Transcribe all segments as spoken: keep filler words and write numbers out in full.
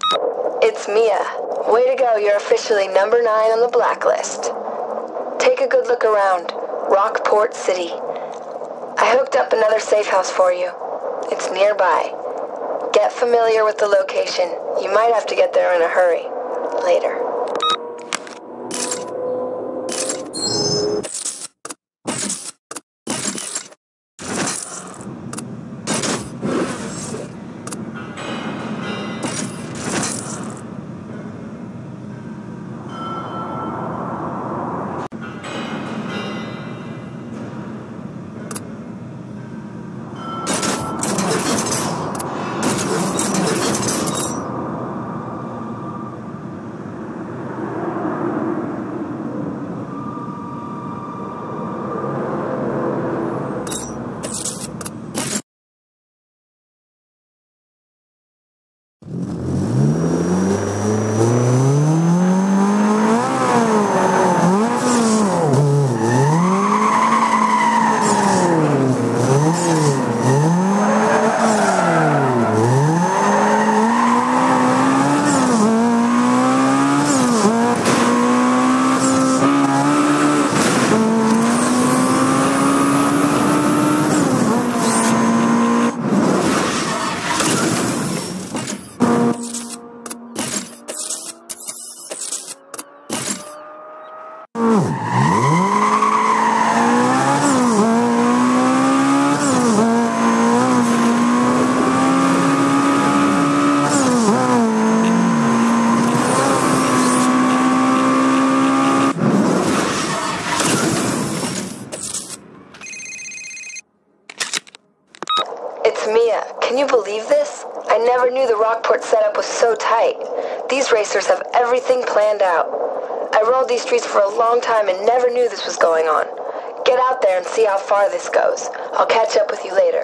It's Mia. Way to go, you're officially number nine on the blacklist. Take a good look around. Rockport City. I hooked up another safe house for you. It's nearby. Get familiar with the location. You might have to get there in a hurry. Later. It's Mia. Can you believe this? I never knew the Rockport setup was so tight. These racers have everything planned out. I rode these streets for a long time and never knew this was going on. Get out there and see how far this goes. I'll catch up with you later.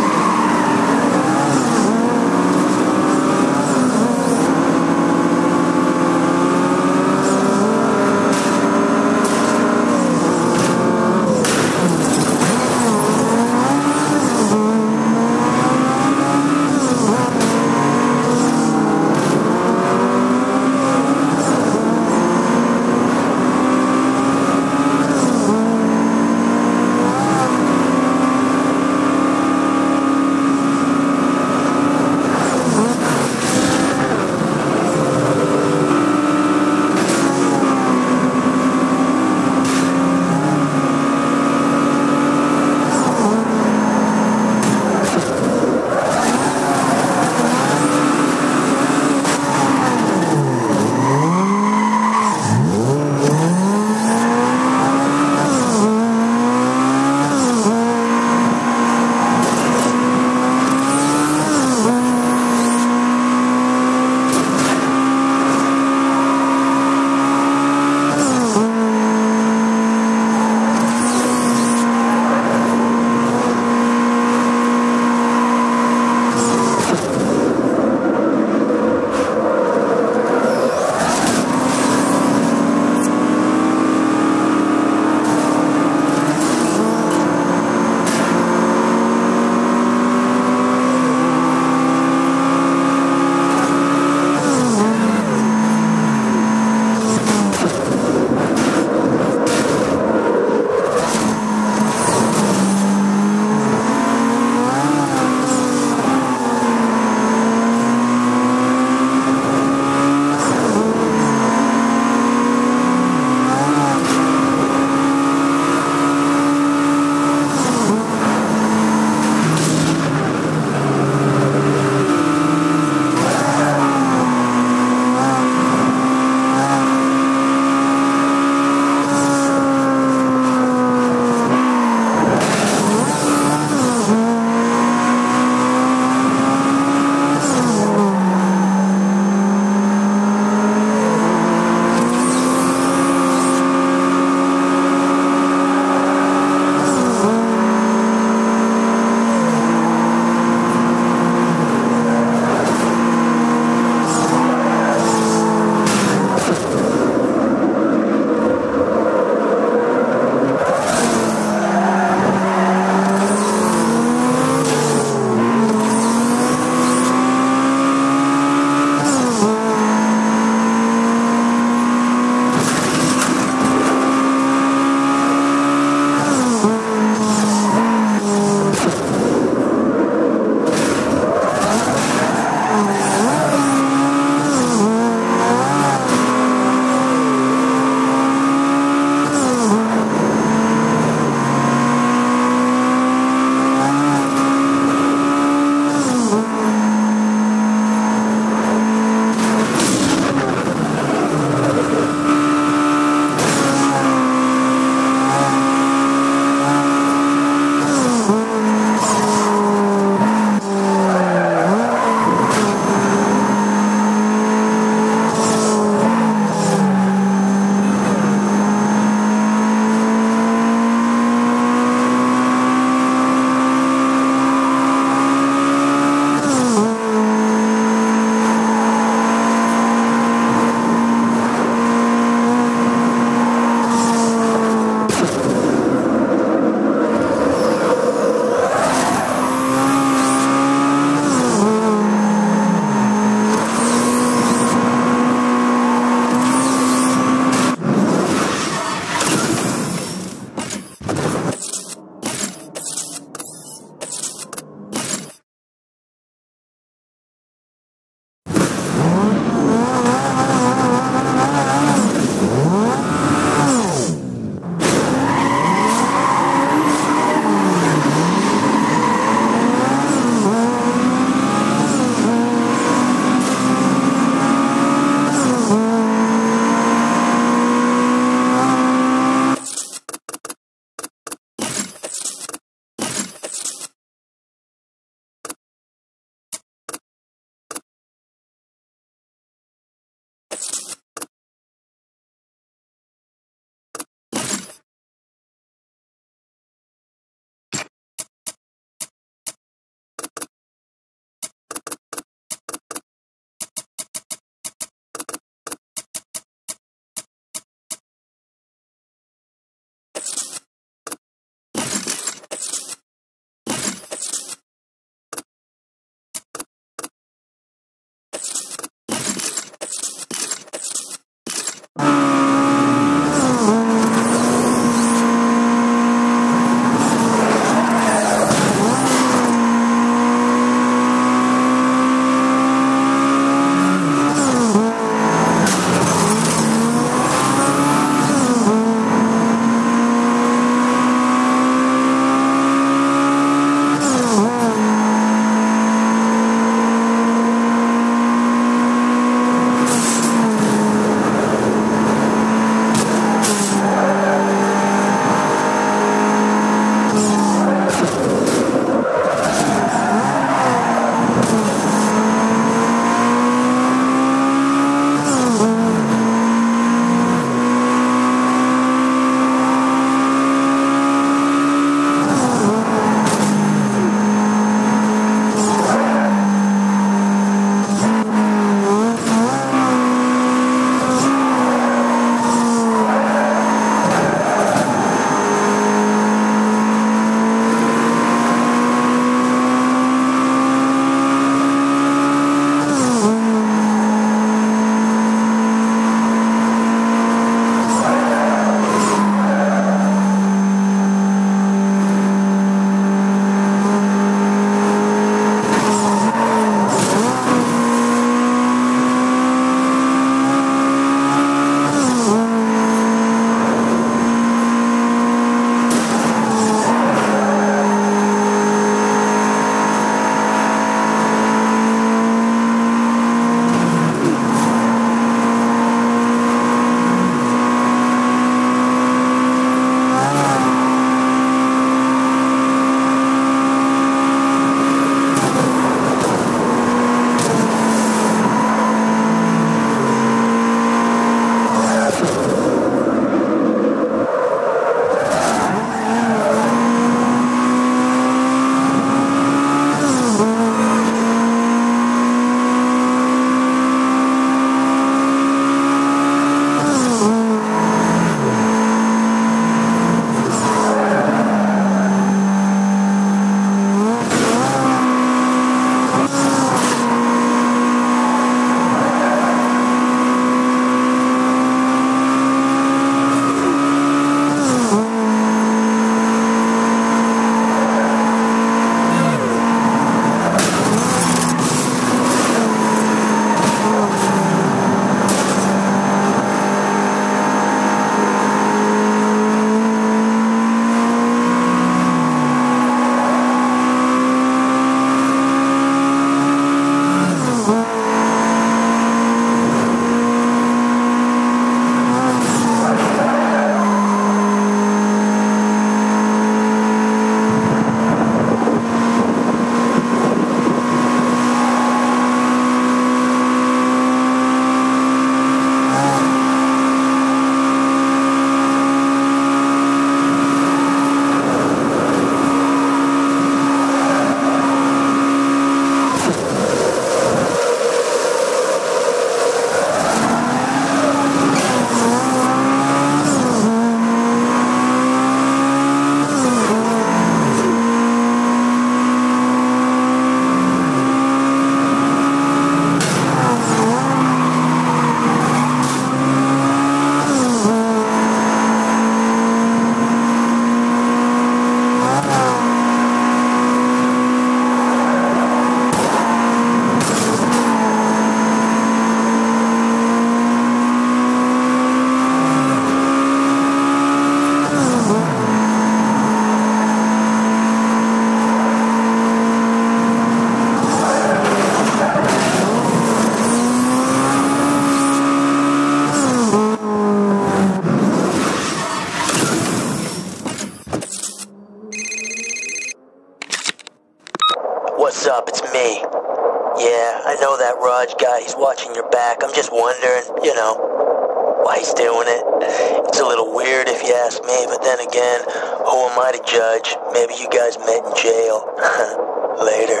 I know that Raj guy, he's watching your back. I'm just wondering, you know, why he's doing it. It's a little weird if you ask me, but then again, who am I to judge? Maybe you guys met in jail. Later.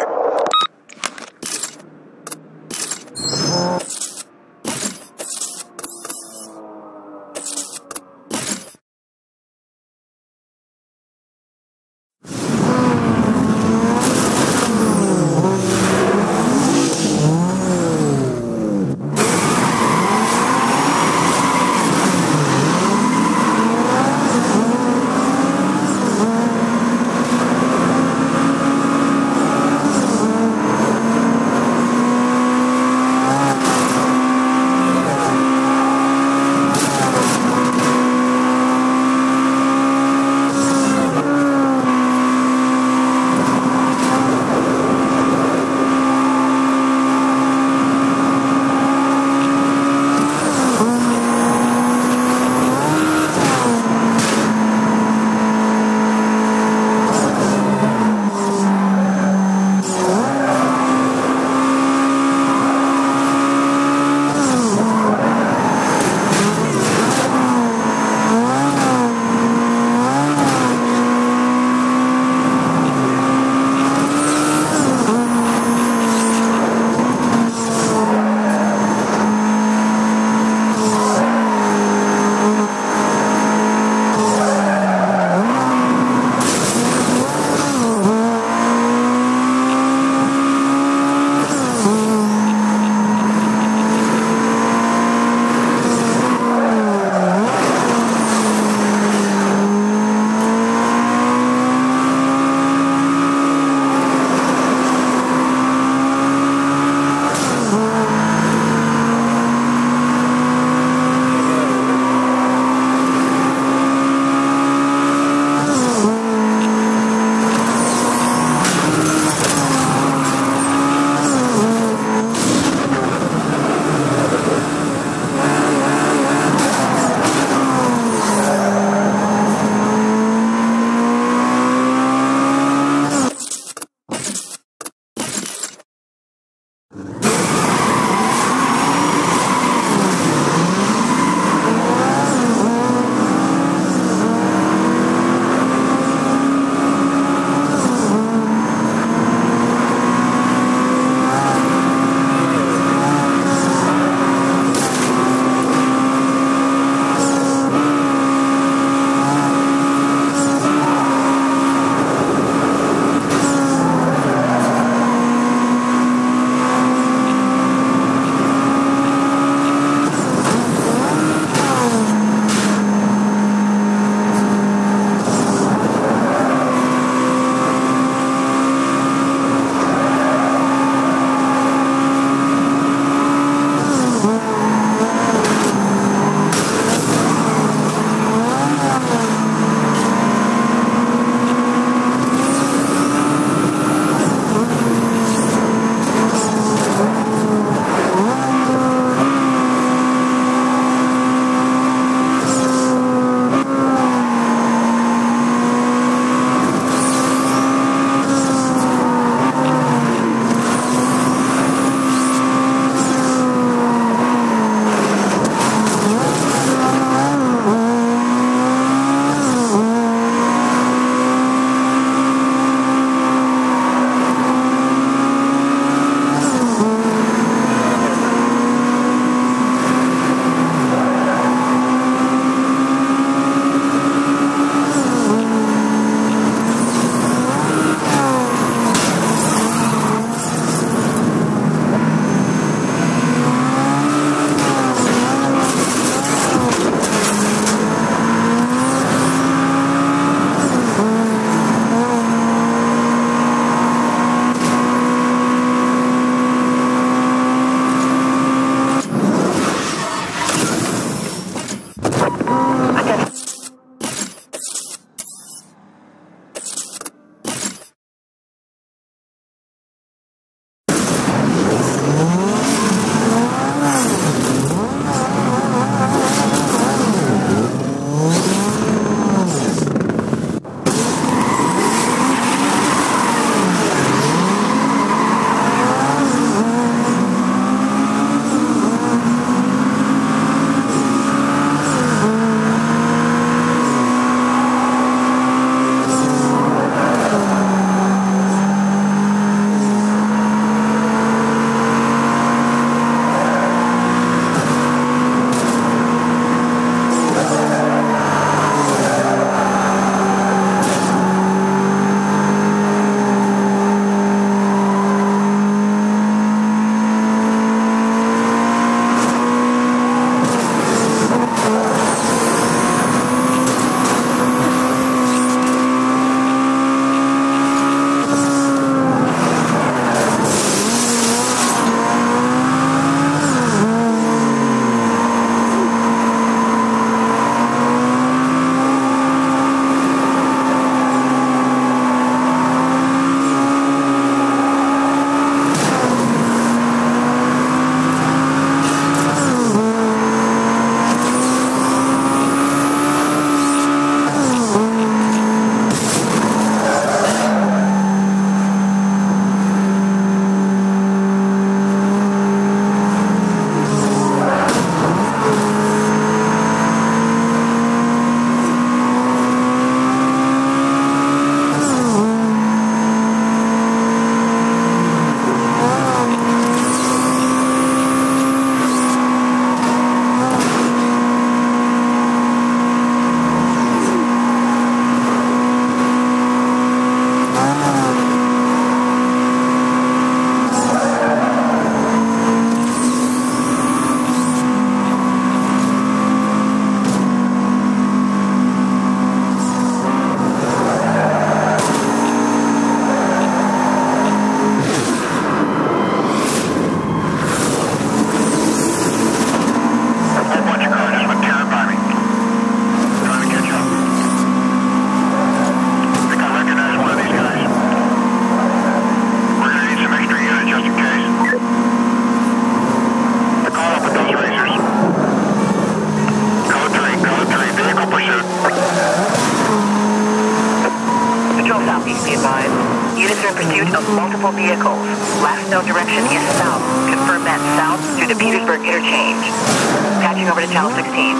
pursuit of multiple vehicles. Last known direction is south. Confirm that south through the Petersburg interchange. Patching over to Channel sixteen.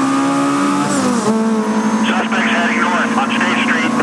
Suspects heading north on State Street.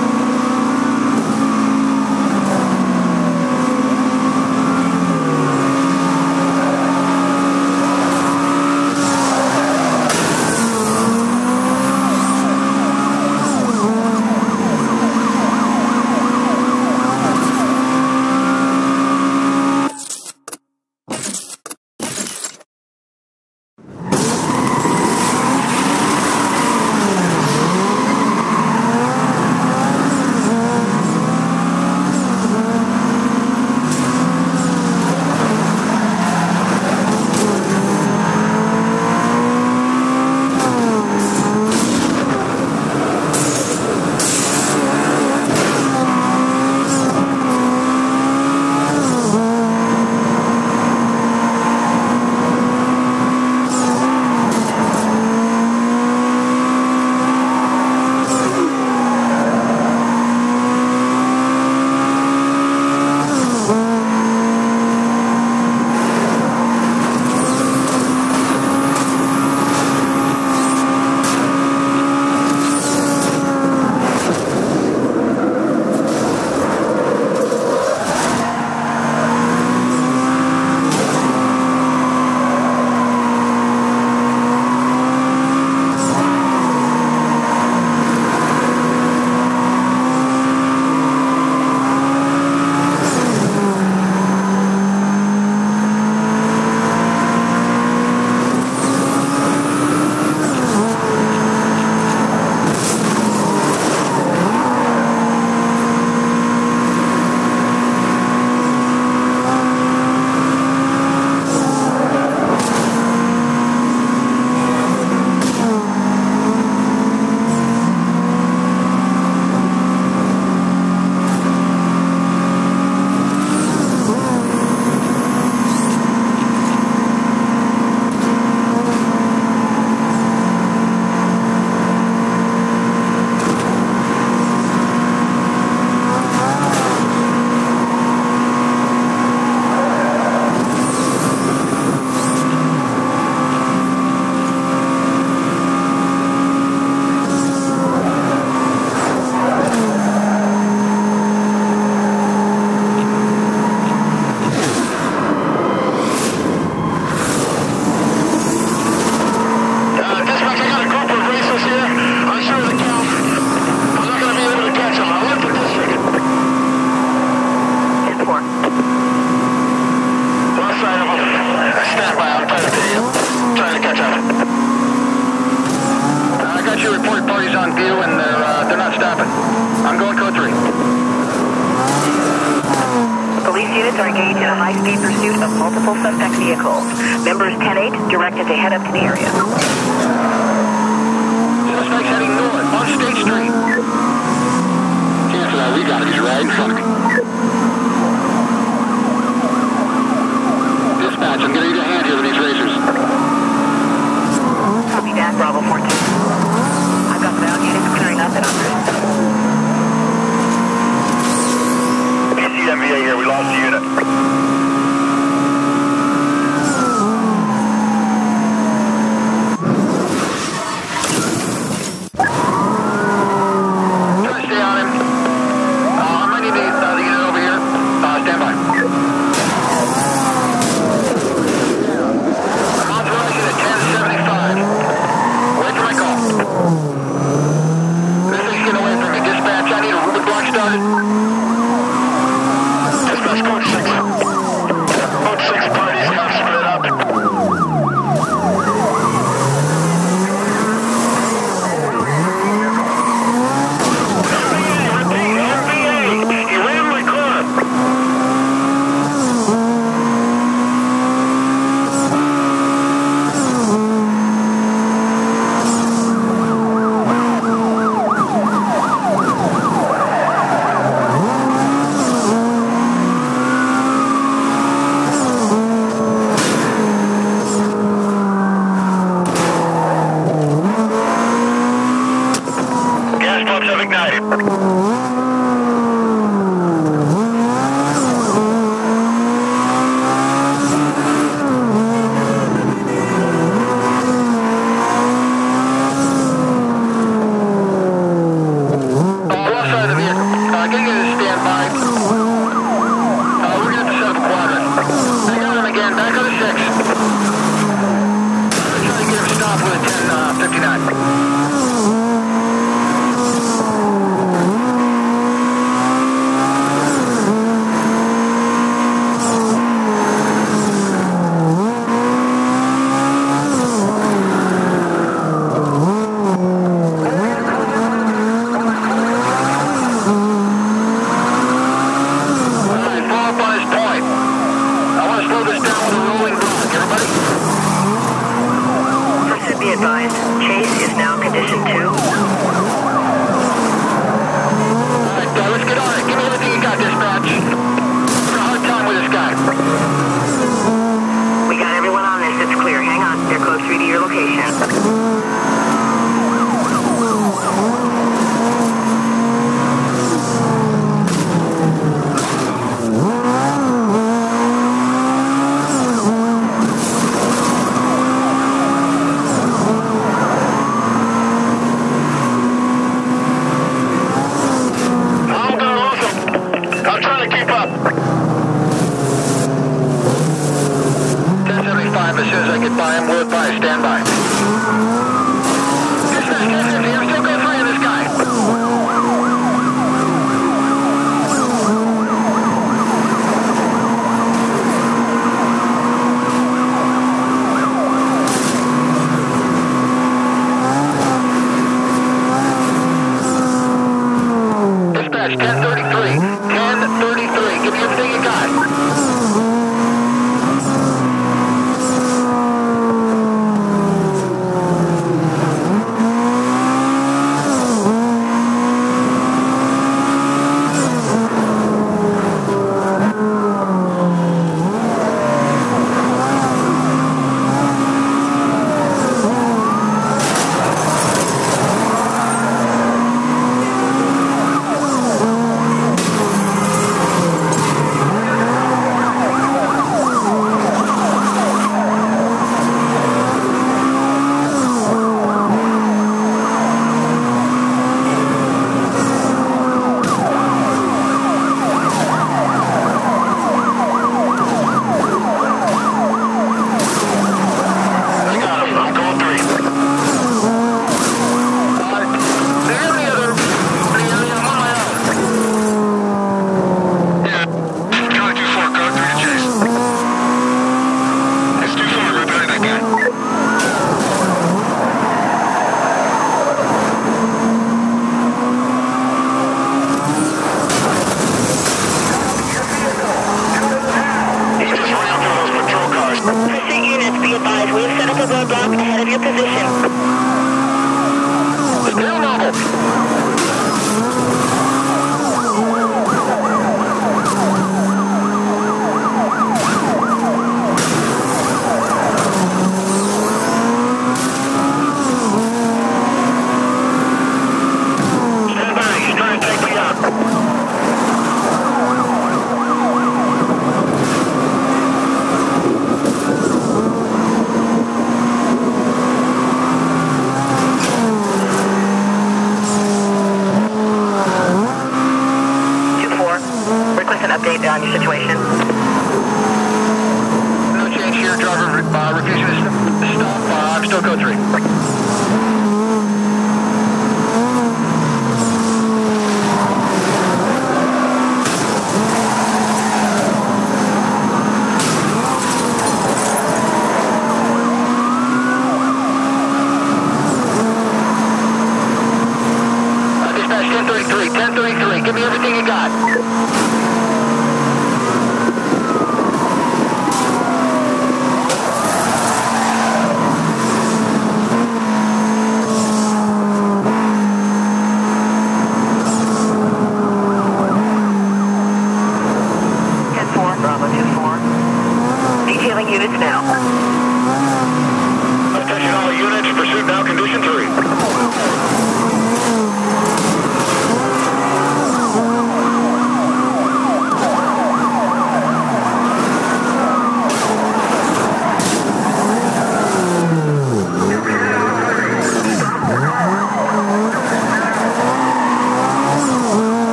high-speed pursuit of multiple suspect vehicles. Members ten eight directed to head up to the area. Suspects heading north on State Street. Cancel that. We got it. He's right in front of me. Dispatch, I'm going to need a hand here with these racers. Copy that, Bravo fourteen. I've got ground units clearing up and under. B C M V A here. We lost the unit. off with a ten fifty-nine.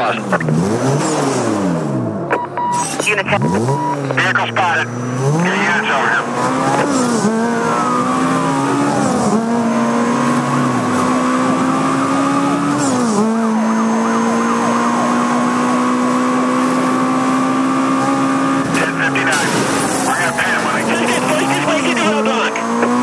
lost. Unit ten. Vehicle spotted. Get units over here. ten fifty-nine. We're gonna pay him when I get Take it, push this way to the roadblock.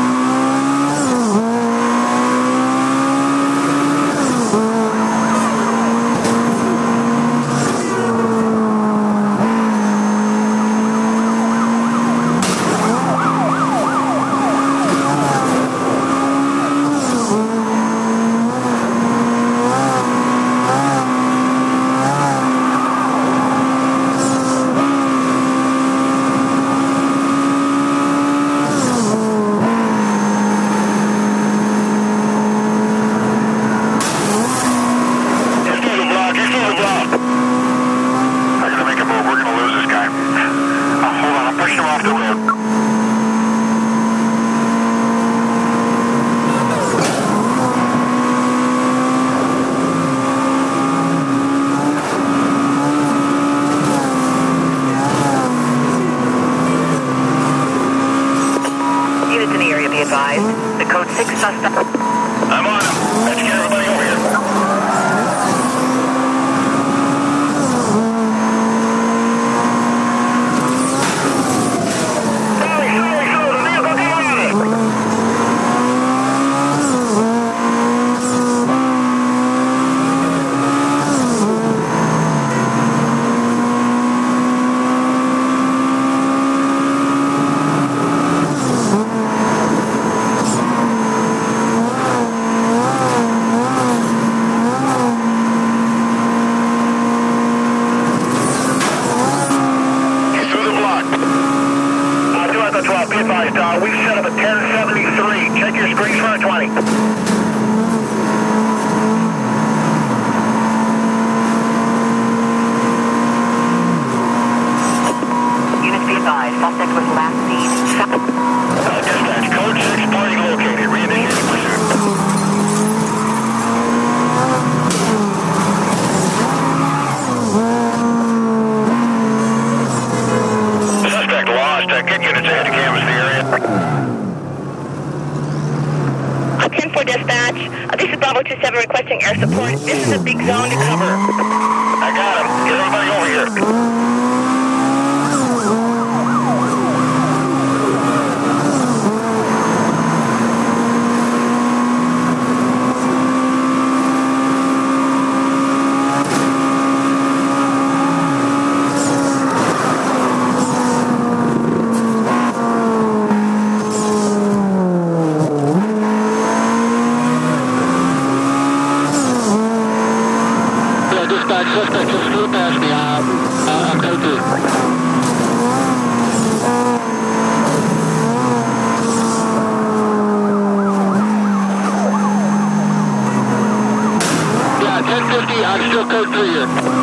Suspect. I'm on him. Let's get everybody over here. Sorry, sorry, sorry. The vehicle got on it. Be advised, uh, we've set up a ten seventy-three. Check your screens for a twenty. Units be advised. Suspect was last seen. Uh, dispatch, code six, party located. Reinitiating pursuit. Suspect lost. Uh, get units ahead to canvas the area. ten four dispatch. Uh, this is Bravo two seven requesting air support. This is a big zone to cover. I got him. Get everybody over here. Suspect just flew past me. Uh, uh, I'm code two. Yeah, ten fifty. I'm still code three here.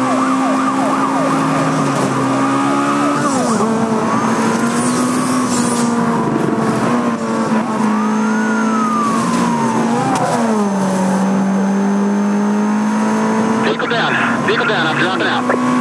Vehicle down. Vehicle down. I'm dropping out.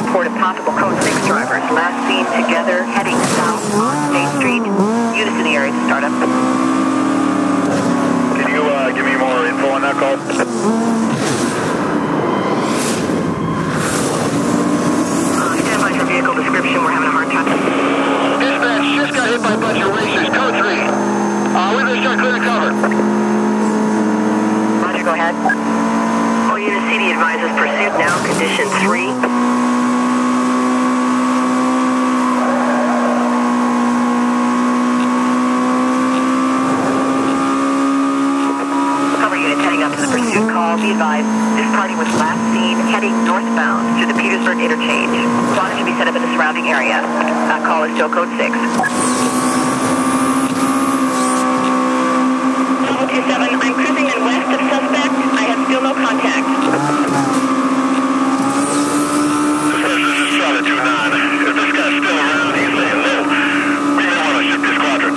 report of possible Code six drivers last seen together heading south on State Street. Units in the area to start up. Can you uh, give me more info on that call? Uh, stand by for vehicle description. We're having a hard time. Dispatch just got hit by a bunch of racers. Code three. Uh, we're going to start clearing cover. Roger, go ahead. All units, C D advises pursuit now. Condition three. Be advised, this party was last seen heading northbound through the Petersburg interchange. Spotters should be set up in the surrounding area. That call is still code six. Bravo two seven, I'm cruising in west of suspect. I have still no contact. This is Charlotte two nine. If this guy's still around, he's laying low. We may want to shift this squadron.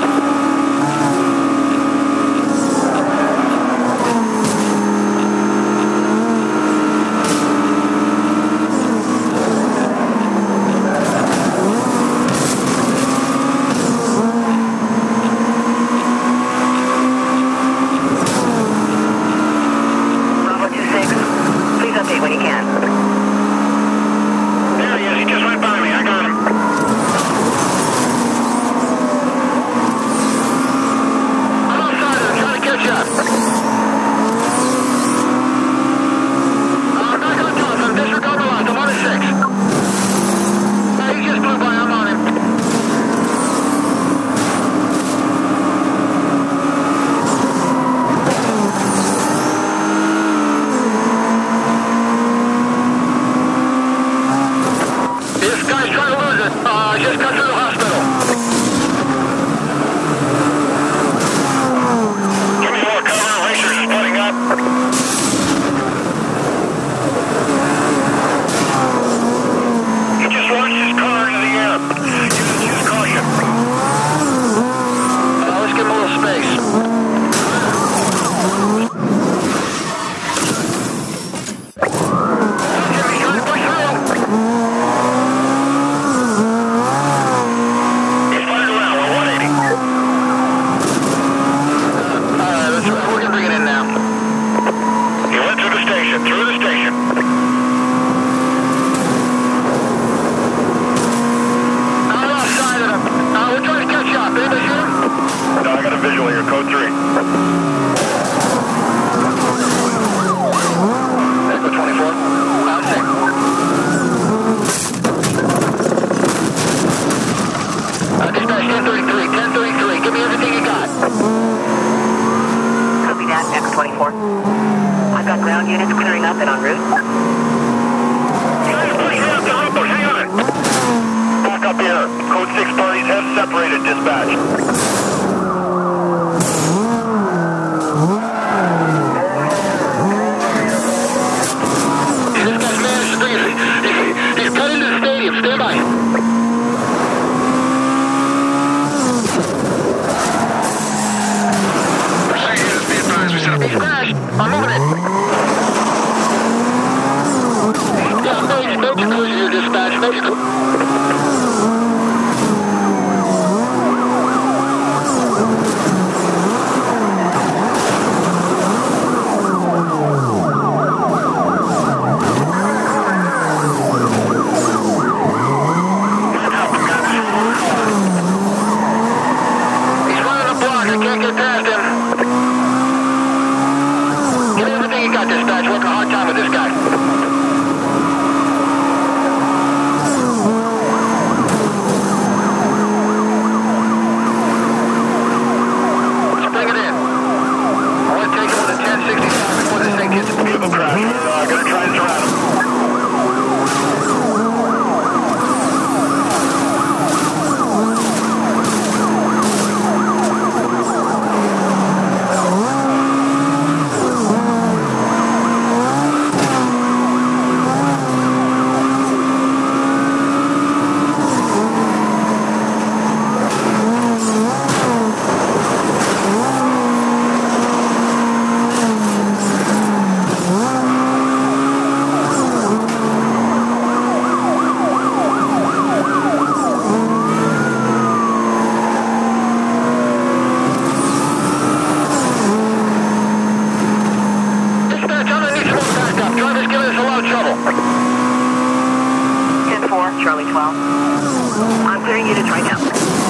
Charlie twelve. I'm clearing units right now.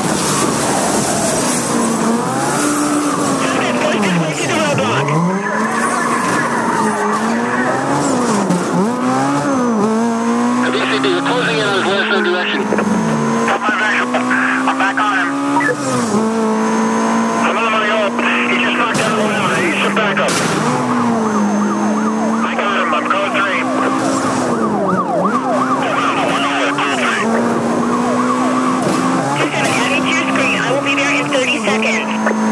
Suspect forced his way through the roadblock. B C B, you're closing in on his last known direction. Got my visual. I'm back on him. I'm on my own. He just knocked out one out. He should back up. I got him. I'm code three. two seven, adding to your screen. I will be there in thirty seconds.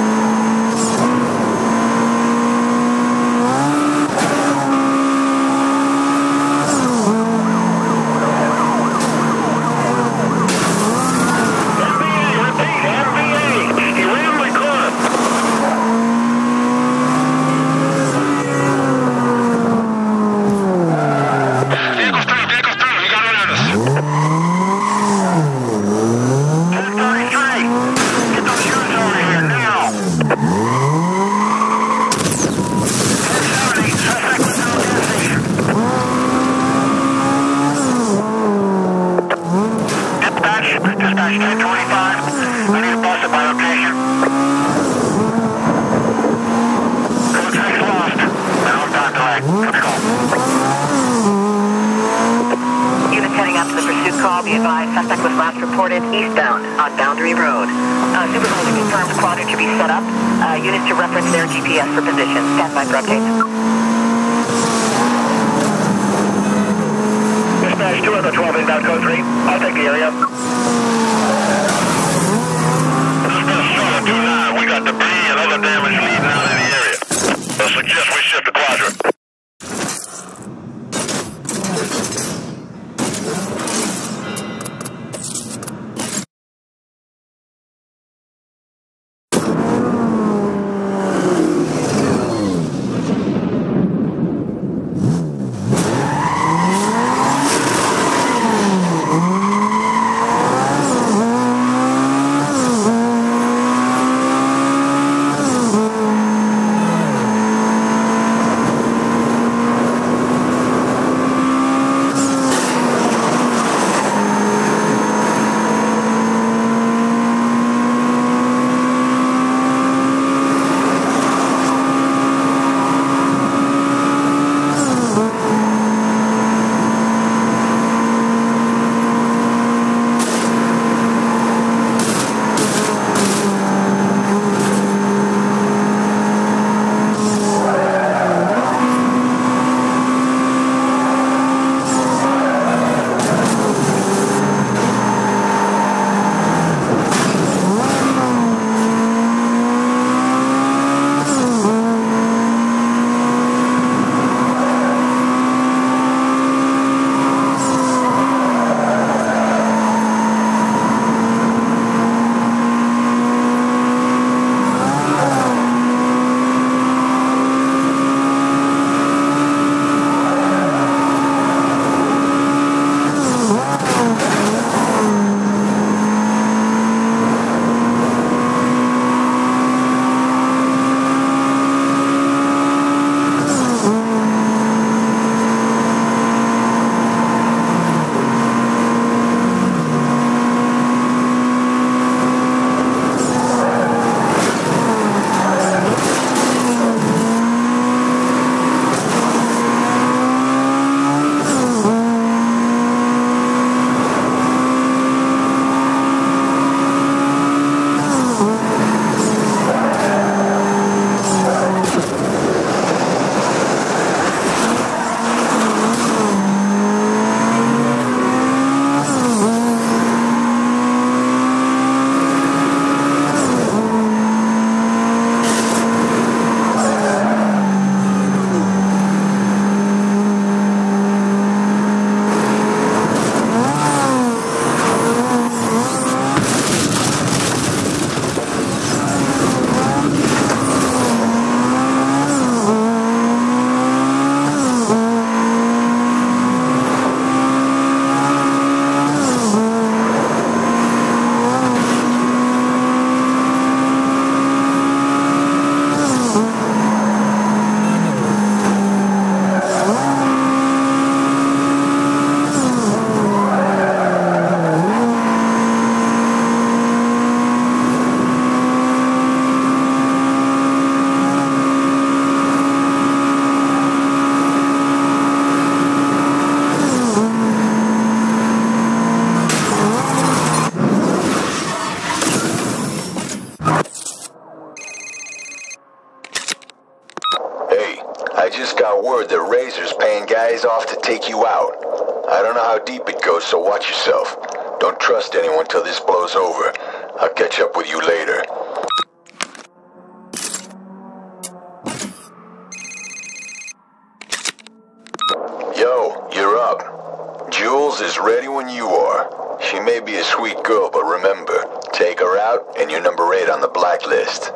Suspect was last reported eastbound on Boundary Road. Uh, supervisor confirms quadrant to be set up. Uh, units to reference their G P S for position. Stand by for updates. Dispatch two other twelve inbound code three. I'll take the area. Dispatch Charlotte two nine. We got debris and other damage leading out in the area. I suggest we shift the quadrant. guy's off to take you out. I don't know how deep it goes, so watch yourself. Don't trust anyone till this blows over. I'll catch up with you later. Yo, you're up. Jules is ready when you are. She may be a sweet girl, but remember, take her out and you're number eight on the blacklist.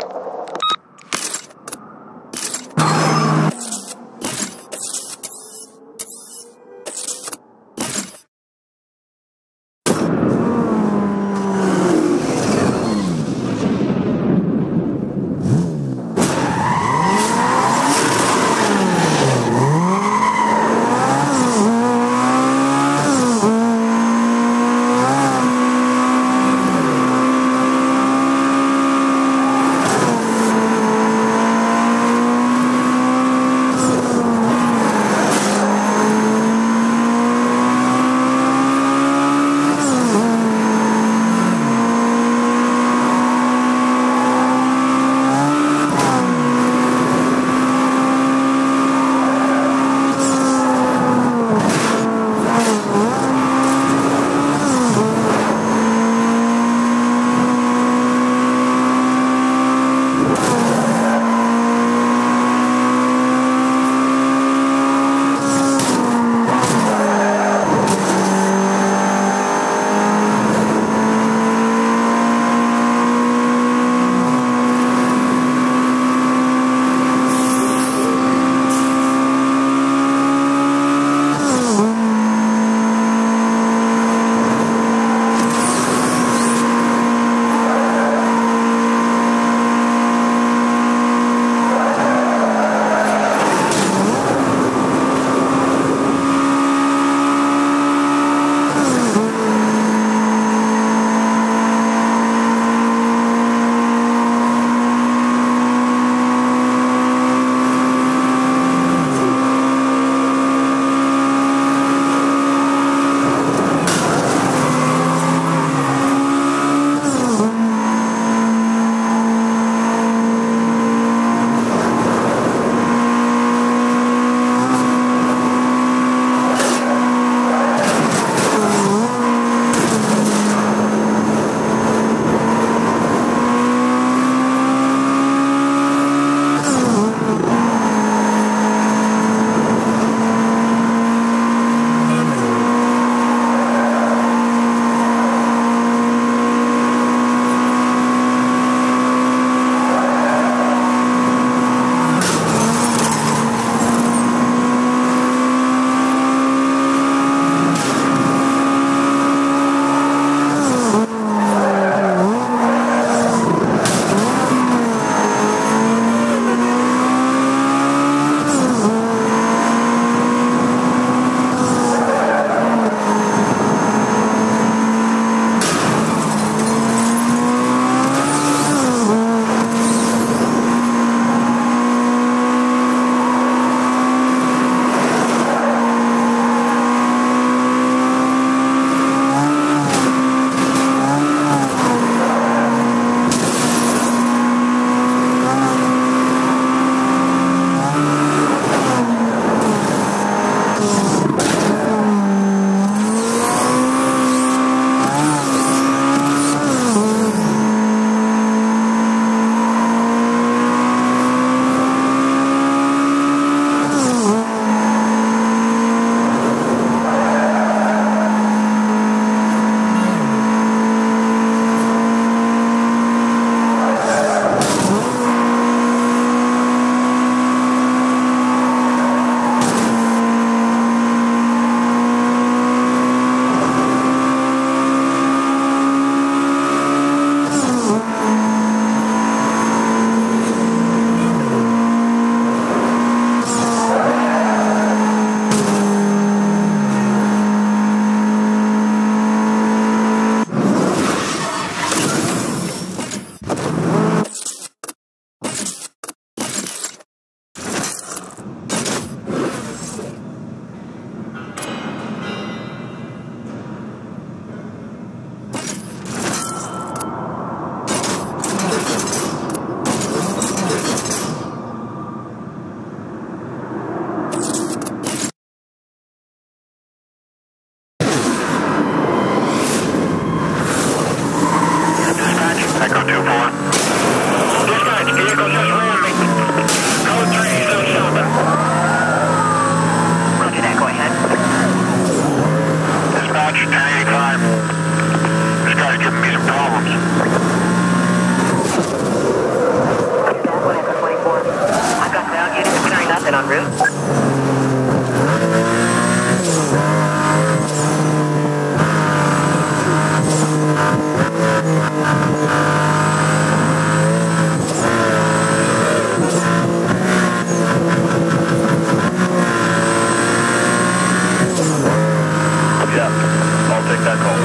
that call.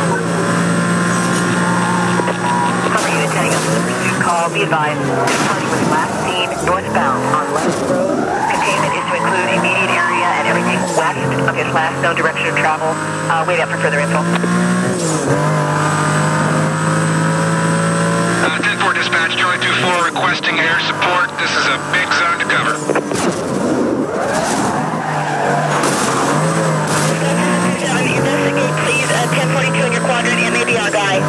Cover unit heading up to the pursuit call. Be advised, this party was last seen northbound on Left Road. Containment is to include immediate area and everything west of his last known direction of travel. Uh, wait out for further info. Uh, ten four dispatch, Charlie two four requesting air support. This is a big zone to cover. Investigate, please. Uh, ten forty-two in your quadrant, and maybe our guy.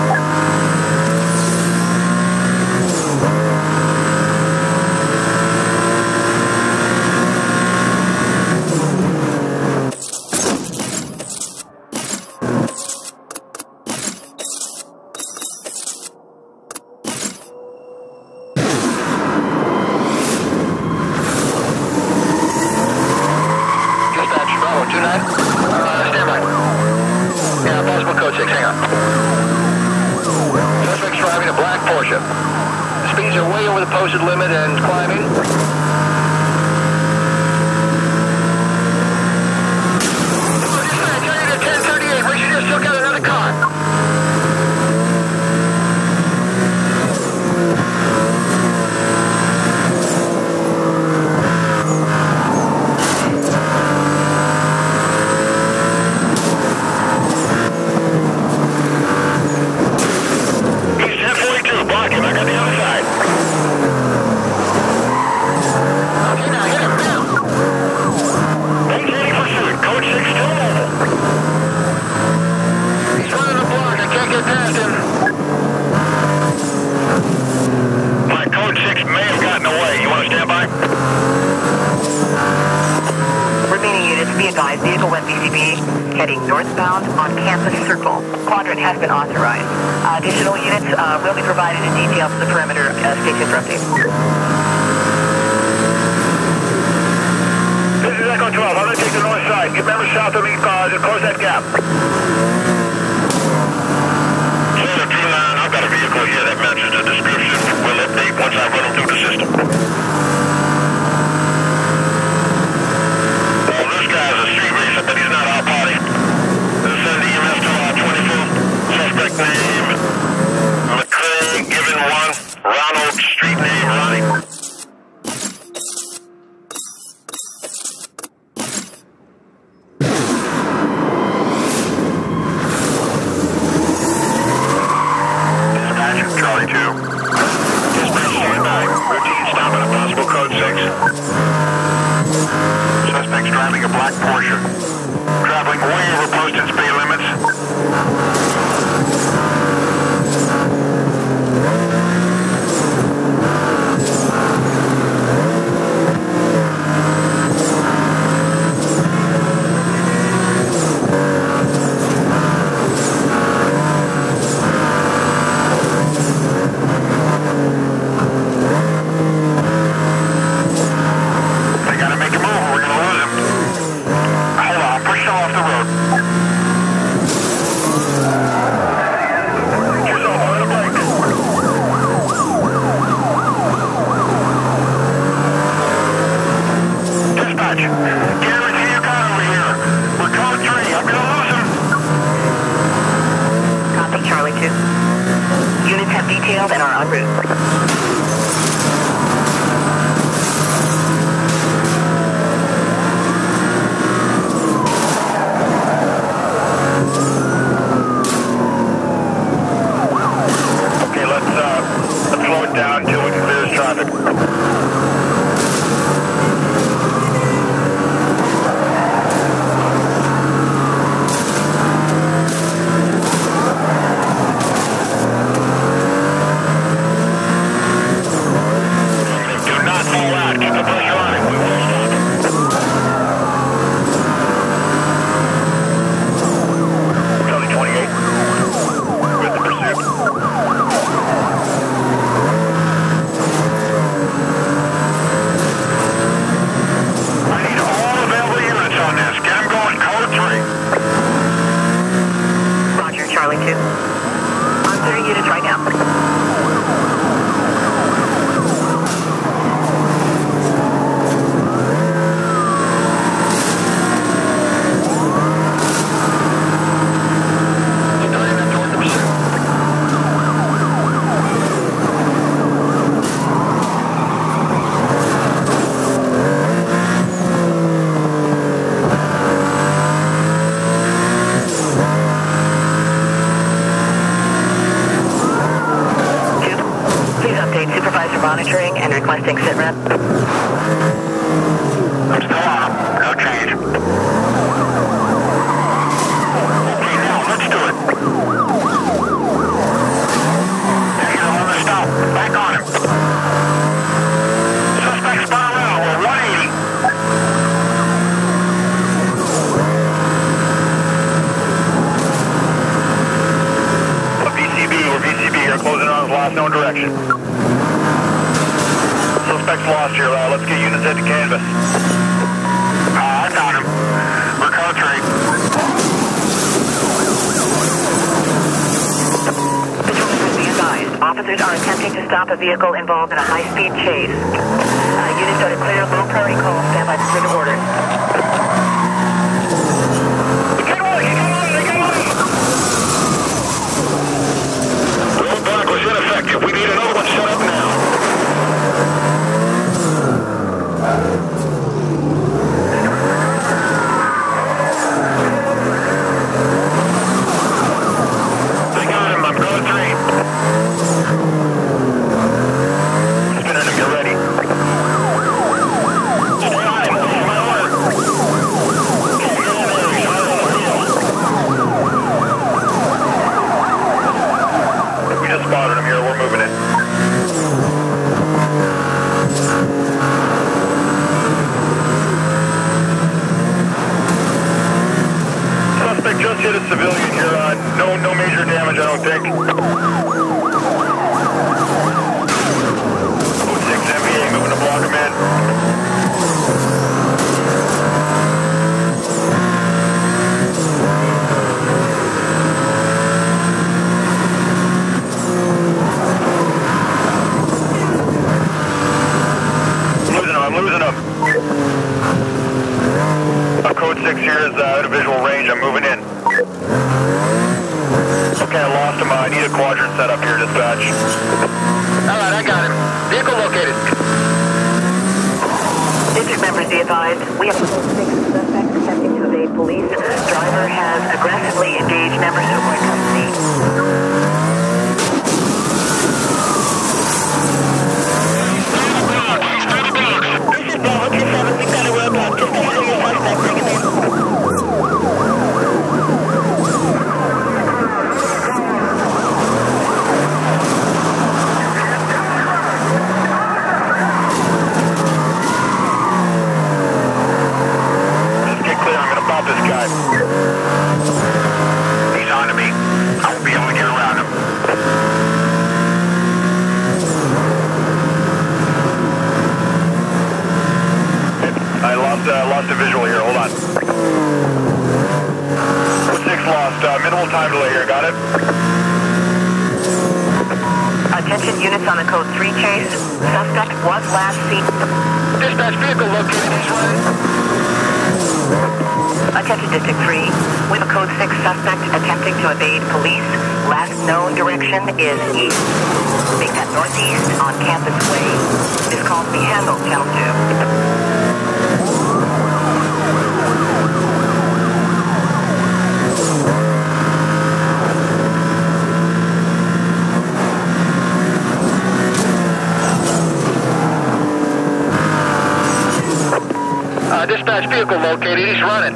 Speeds are way over the posted limit and climbing. ten thirty-eight, Richard, still got another car. Vehicle went B C B, heading northbound on Campus Circle. Quadrant has been authorized. Uh, additional units uh, will be provided in detail for the perimeter. Uh, stay tuned for updates. This is Echo twelve. I'm going to take the north side. Get members south of me, uh, to close that gap. Zero two nine, I've got a vehicle here that matches the description. We'll update once I run them through the system. But he's not our party. Send E M S to our twenty-four. Suspect name, McCrae, given one. Ronald, street name, Ronnie. Dispatch, Charlie two. Dispatch, stand by. Routine stop at a possible code six. Suspect's driving a black Porsche. Traveling way over posted speed limits. They gotta make a move or we're gonna lose him. Hold on, push him off the road. Yourself on the brake. Dispatch, guarantee you got over here. We're code three. I'm gonna lose him. Copy, Charlie two. Units have detailed and are en route. Down until we can clear this traffic. Do not fall out. Keep the pressure on it. We won't stop. Charlie twenty-eight. With the pursuit. Charlie two. On thirty units right now. for monitoring and requesting sit rep. I'm still on. No change. Okay, now let's do it. Negative on the stop. Back on him. Suspect spun around. We're one eighty. A V C B. We're V C B here. Closing on his last known direction. Suspect's lost here. Uh, let's get units head to canvas. Uh, I got him. We're code three. Patrolman, be advised. Officers are attempting to stop a vehicle involved in a high-speed chase. Uh, units are to clear low priority call. Stand by for further orders. Get away! Get away! Get away! Roadblock was ineffective. We need another one set up now. They got him. I'm code three. Spinning him. You're ready. Stay on him. This is my order. Get in there. He's right over here. We just spotted him here. We're moving in. Suspect just hit a civilian here. Uh, no, no major damage, I don't think. oh six M V A moving to block him in. I'm losing him. I'm losing him. Uh, code six here is uh, at a visual range. I'm moving in. Okay, I lost him. Uh, I need a quadrant set up here, dispatch. Alright, I got him. Vehicle located. District members, be advised. We have a six suspect attempting to evade police. Driver has aggressively engaged members to avoid custody. This is Bravo two seven. We've got a roadblock. Just consider your suspect. Bring him in. Let's get clear. I'm gonna pop this guy. He's on to me. I won't be able to get around him. I lost, uh, lost a visual here. Hold on. six lost. Uh, minimal time delay here. Got it? Attention units on the code three chase. Suspect was last seen. Dispatch vehicle located. He's running. Attention District three. We have a code six suspect attempting to evade police. Last known direction is east. Make that northeast on Campus Way. This call to be handled, Channel two. Uh, dispatch vehicle located. He's running.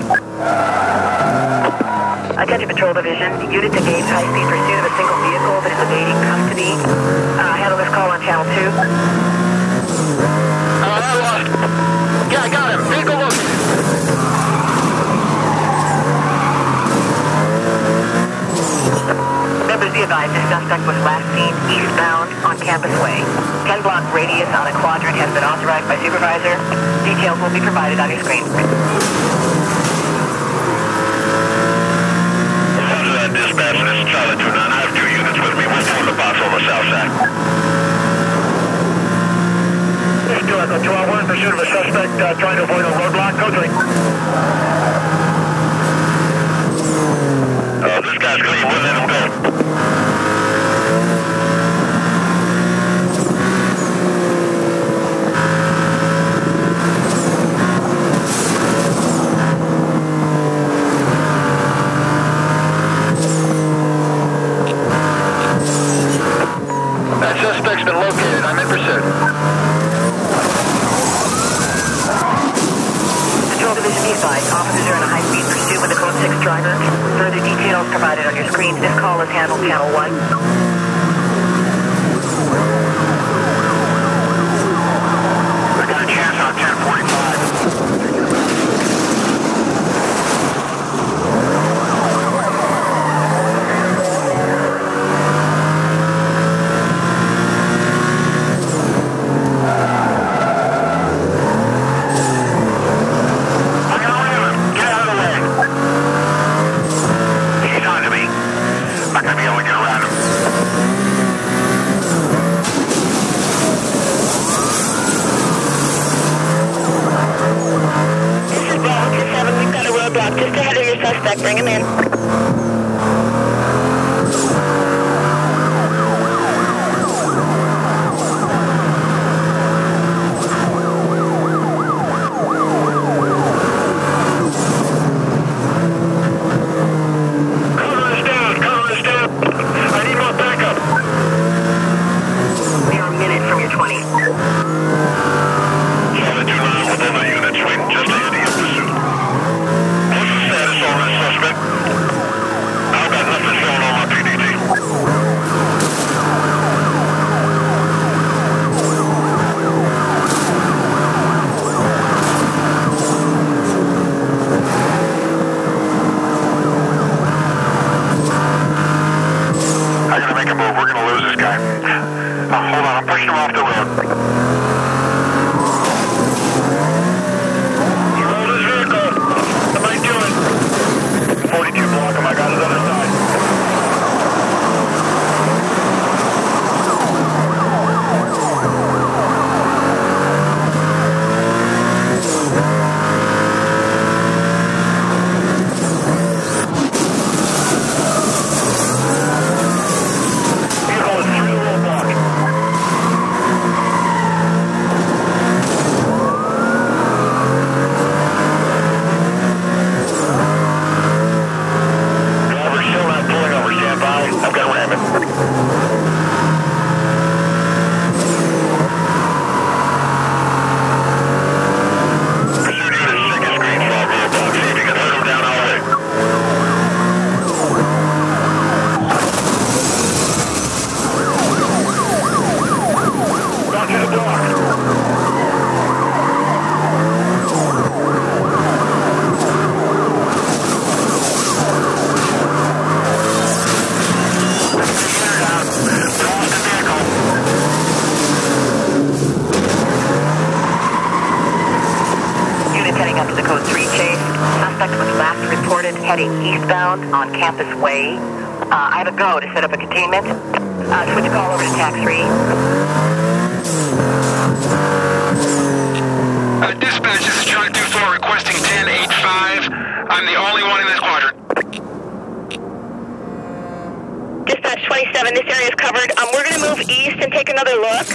Attention Patrol Division. Units engage high-speed pursuit of a single vehicle that is evading custody. Uh, handle this call on Channel two. Uh, I lost. Yeah, I got him. Vehicle located. Members, be advised, this suspect was last seen eastbound on Campus Way. ten block radius on a quadrant has been authorized by supervisor. Details will be provided on your screen. Roger that, dispatch. This is Charlie two nine. I have two units with me. We're pulling the box on the south side. This is two Echo two. We're in pursuit of a suspect uh, trying to avoid a roadblock. Code three. Uh, this guy's clean. We'll let him go. That suspect's been located. I'm in pursuit. Channel one. I got a chance on ten forty-five. Just ahead of your suspect. Bring him in. Cover is down. Cover is down. I need more backup. We are a minute from your twenty. seven two nine with other units waiting just ahead of your pursuit. What's the status on this suspect? I've got nothing showing on my P D T. I gotta make a move. We're gonna lose this guy. Uh, hold on, I'm pushing him off the road. He rolled his vehicle. What am I doing? forty-two block him. I got his other side. Vehicle is through the roadblock. Driver's still not pulling over. Stand by. I've got to ram it. Pursuit unit second screen fog roadblock. See if you can hurt him down all the way. Down to the dock. Units heading up to the code three chase. Suspect was last reported heading eastbound on Campus Way. Uh, I have a go to set up a containment. Uh, switch call over to tax three. Uh, dispatch, this is Charlie two four requesting ten eighty-five. I'm the only one in this quadrant. Dispatch twenty-seven, this area is covered. Um, we're going to move east and take another look.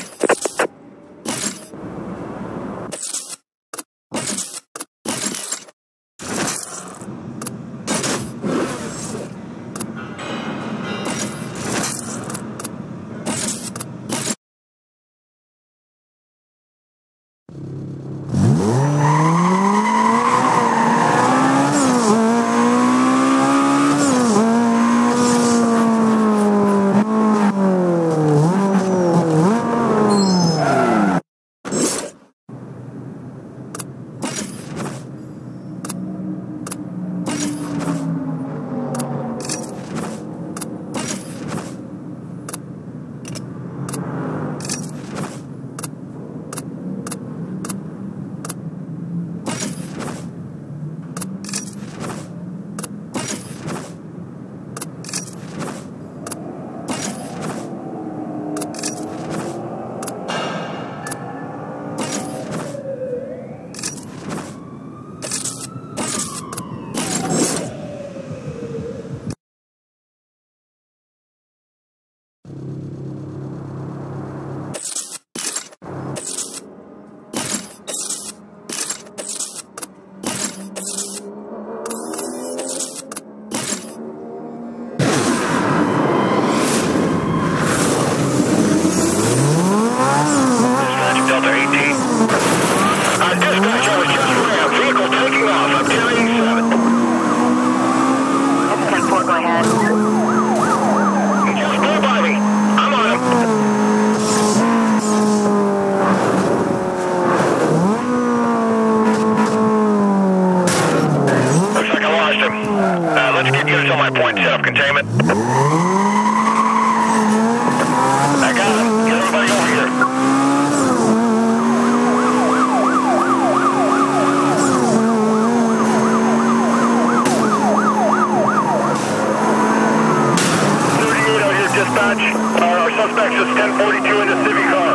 dispatch. Uh, our suspect's just ten forty-two in the Civic car.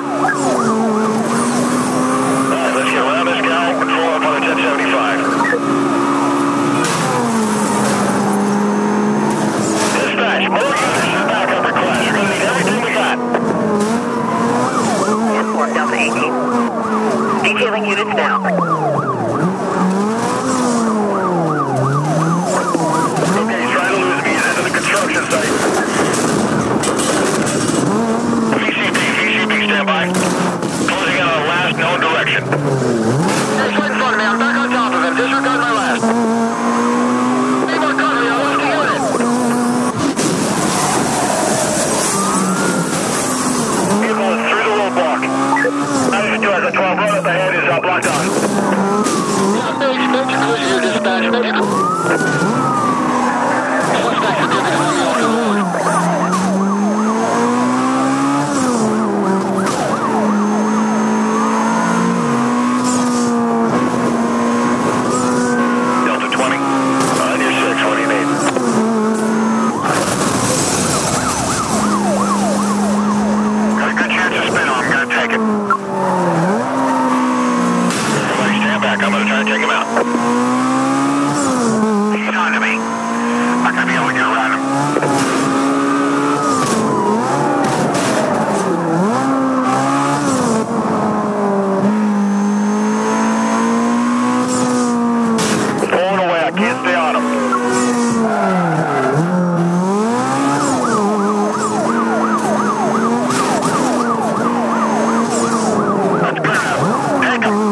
Alright, let's get around this guy and pull up on the ten seventy-five. Dispatch, more units is back up request. You're gonna need everything we got. ten four, Delta eighteen. Detailing units now. Okay, he's trying to lose me. He's into the construction site. V C B, V C B, stand by. Closing in on the last known direction. Hey, he's right in front of me. I'm back on top of him. Disregard my last. Need more cover. I lost a unit. Vehicle is through the roadblock. nine two has a twelve. Road up ahead is uh, blocked on. Yeah, major, major collision here, dispatch. Major. Suspect is giving us the order. Delta twenty. On your six, what do you need? Got a good chance of spin on. I'm gonna take it. Everybody stand back. I'm gonna try and take him out. He's on to me. Not gonna be able to get around him. Pulling away. I can't stay on him. That's good enough. Take him.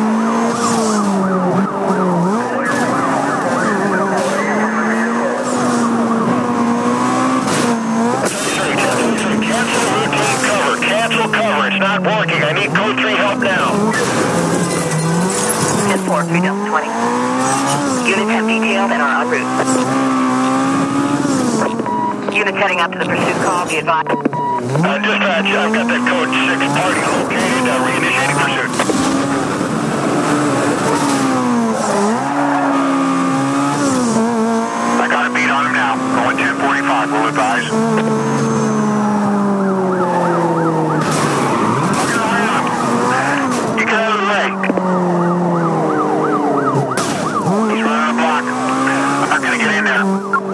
Cancel routine cover. Cancel cover. It's not working. I need code three help now. ten four, three Delta twenty. Units have detailed and are en route. Units heading out to the pursuit call. Be advised. Uh, dispatch, I've got that code six party located. Uh, reinitiating pursuit. I got a beat on him now. Going ten forty-five. We'll advise. You get out of the way. He's running a block. I'm not gonna get in there.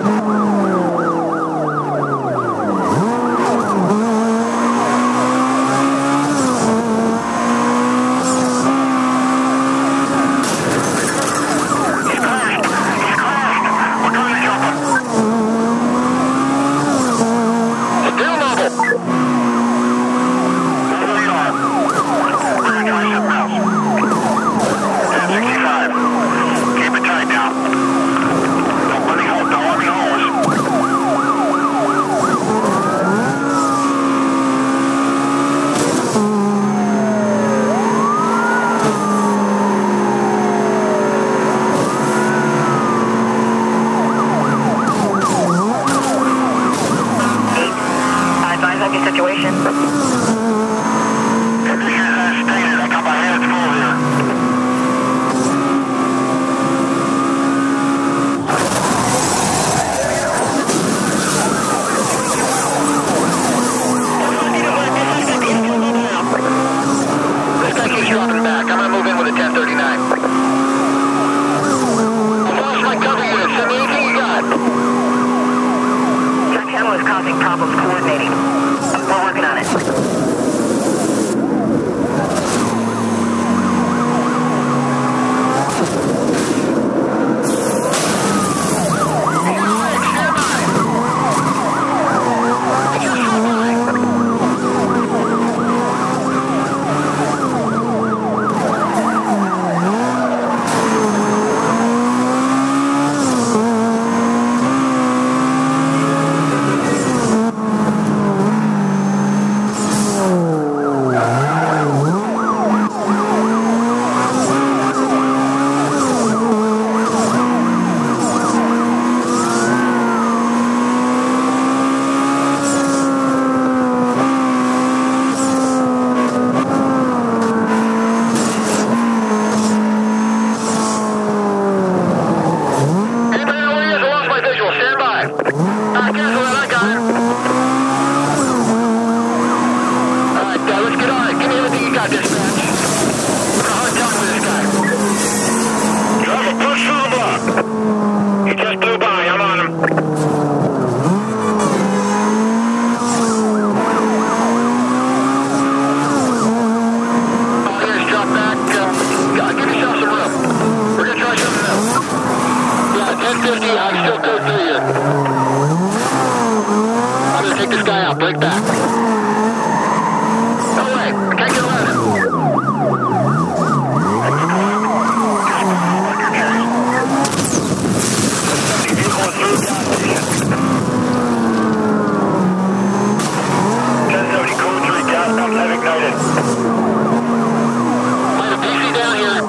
He's crashed. He's crashed. We're trying to jump him. Still mobile. Where we are. We're gonna try something else. ten sixty-five. Keep it tight now. Don't let me hold. Don't let me hose. I advise on your situation. Conditions as stated. I got my hands full here. This guy keeps dropping back. I'm gonna move in with a ten thirty-nine. I lost my cover unit. Send me anything you got. Your channel is causing problems coordinating. We're working on it. guy out. Break back. No way. I can't get around it. Vehicle is through down position. ten seventy code three, gas pumps have ignited. Find a P C down here.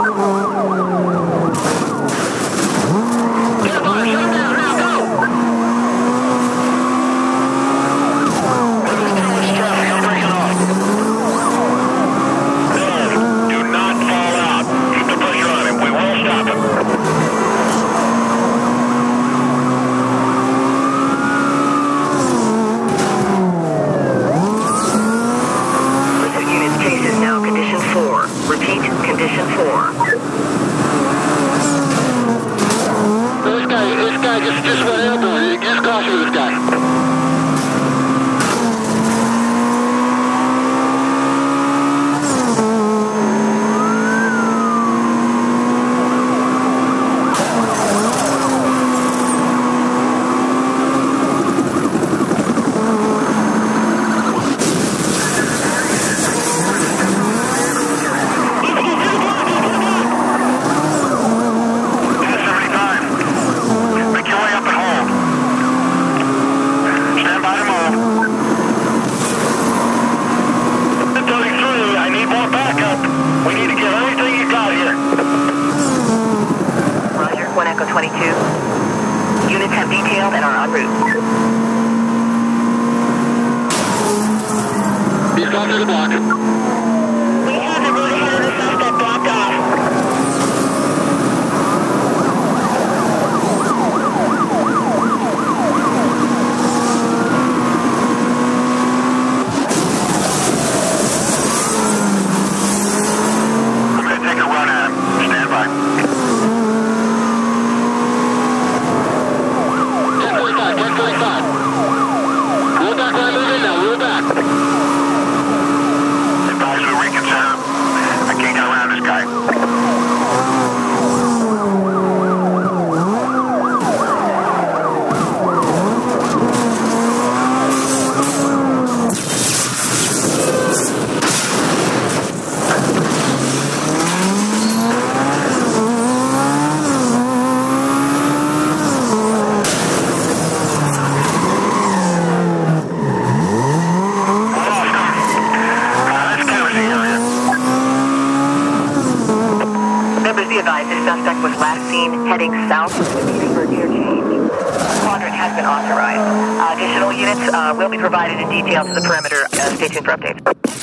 Get by, shut him down, now go! There's too much traffic, I'm breaking off. Ben, do not fall out. Keep the pressure on him, we will stop him. Repeat, condition four. This guy, this guy just, just went airborne. Just caution this guy. twenty-two. Units have detailed and are en route. He's gone through the block. We have the road ahead of the suspect blocked off. I'm going to take a run at him. Stand by. ten forty-five, ten forty-five. Roll back where I'm moving now, roll back. Advise we reconsider. I can't get around this guy. This suspect was last seen heading south for interchange. Quadrant has been authorized. Uh, additional units uh, will be provided in detail to the perimeter. Uh, stay tuned for updates.